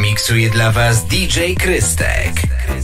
Miksuje dla Was DJ Krystek.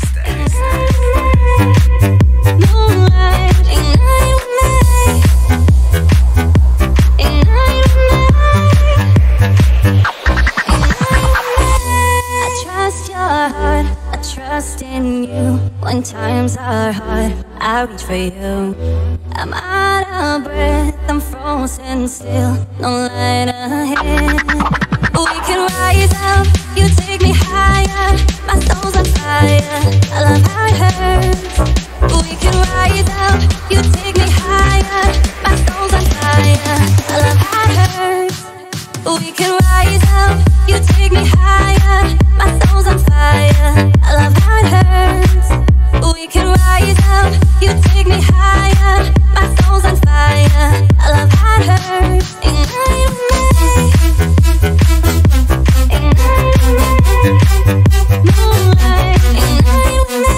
Trust in you when times are hard. I reach for you. I'm out of breath, I'm frozen still. No light ahead. We can rise up, you take me higher. My soul's on fire, I love how it hurts. We can rise up, you take me higher. My soul's on fire, I love how it hurts. We can rise up, you take me higher. My soul's on fire, I love how it hurts. We can rise up, you take me higher. My soul's on fire, I love how it hurts. Ignite with me, ignite with me, moonlight. Ignite with me,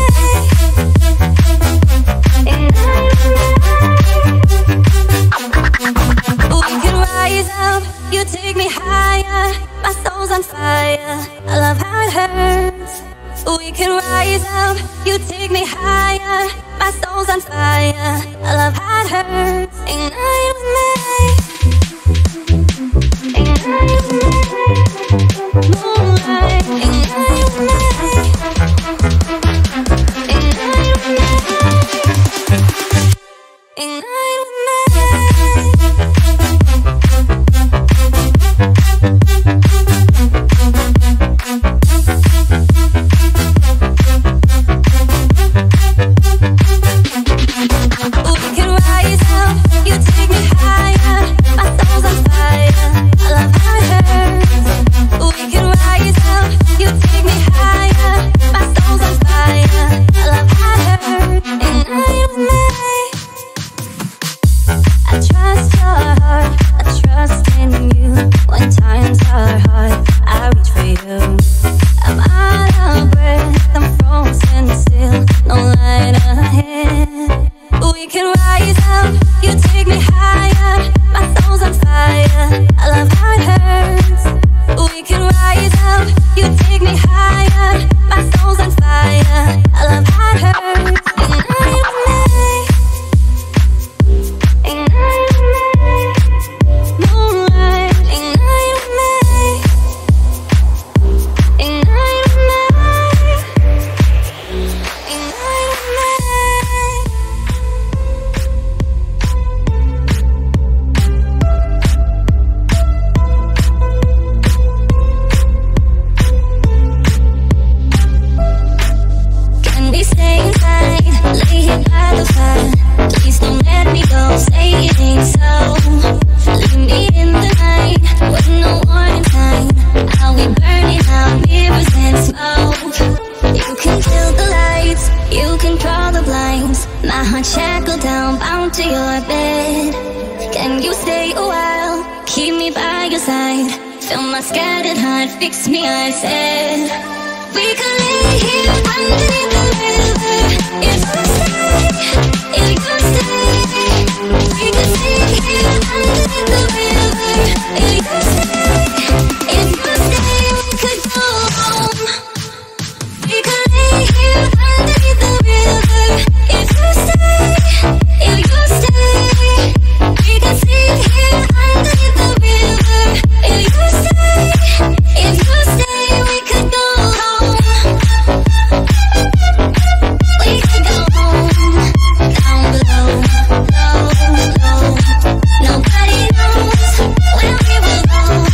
ignite with me. We can rise up, you take me higher. My soul's on fire, I love how it hurts. We can rise up, you take me higher. My soul's on fire, I love how it hurts. Ignite with me, ignite with me, moonlight. Ignite with me, ignite with me, ignite with me. Nobody knows where we will go.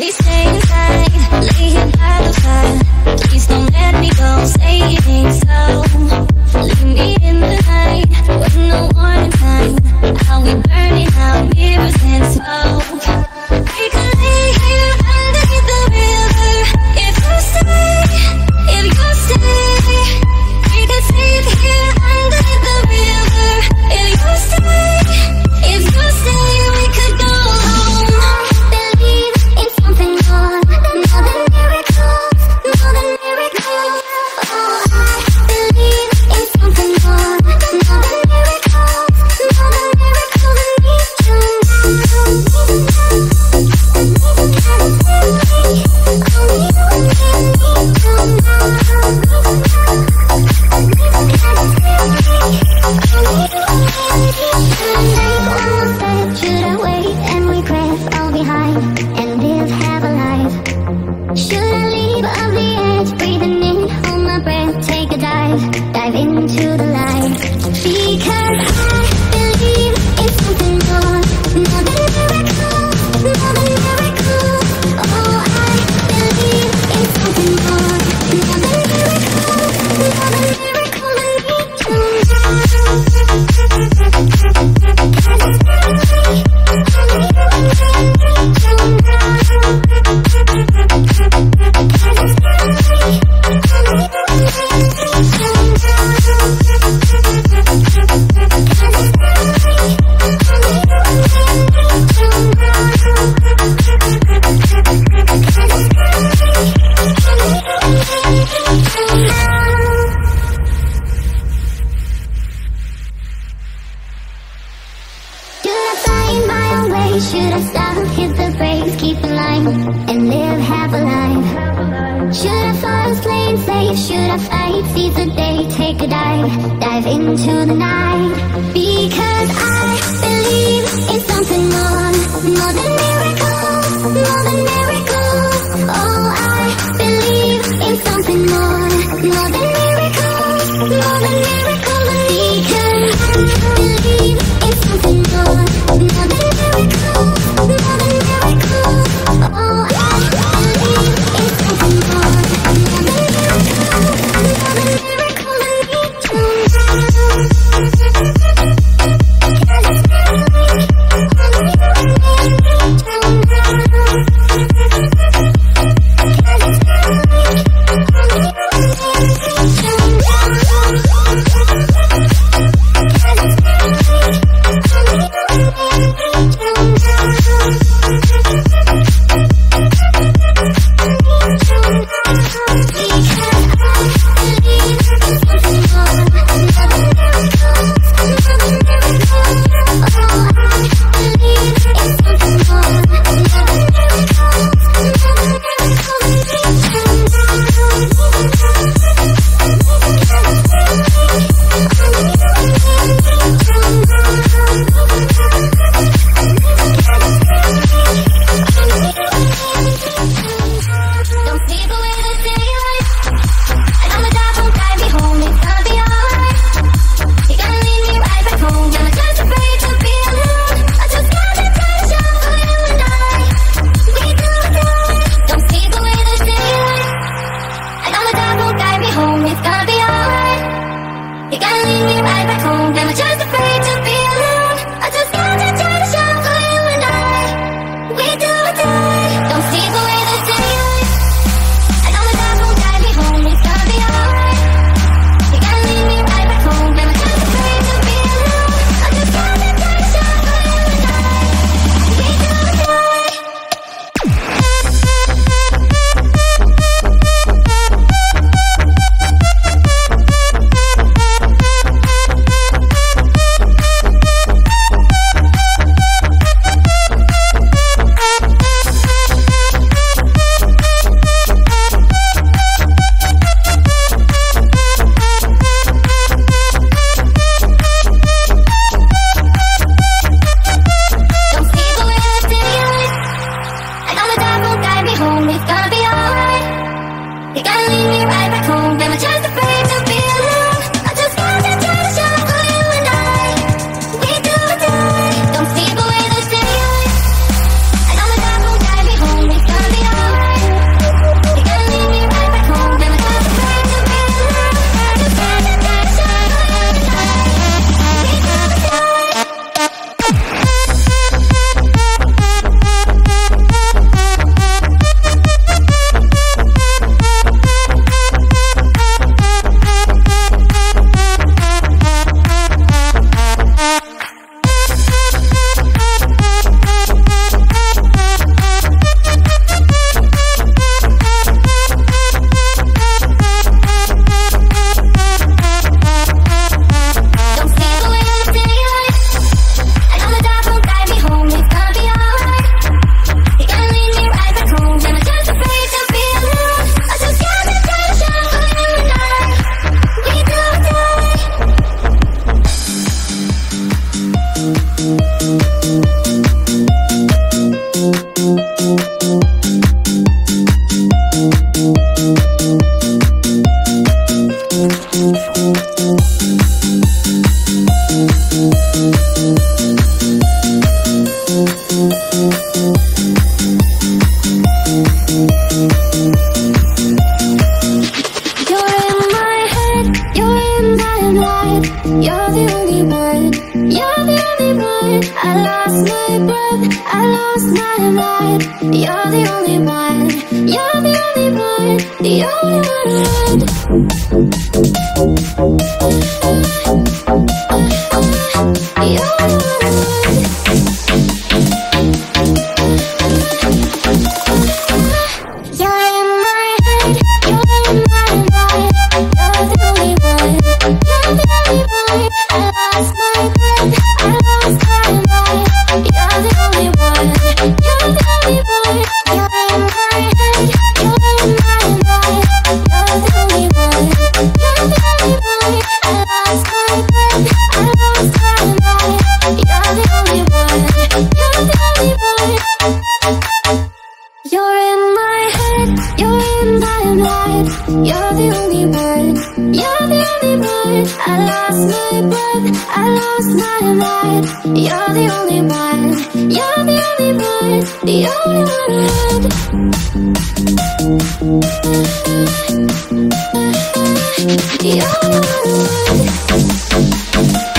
Don't sleep away the daylight. And all the dark won't guide me home. It's gonna be The only one.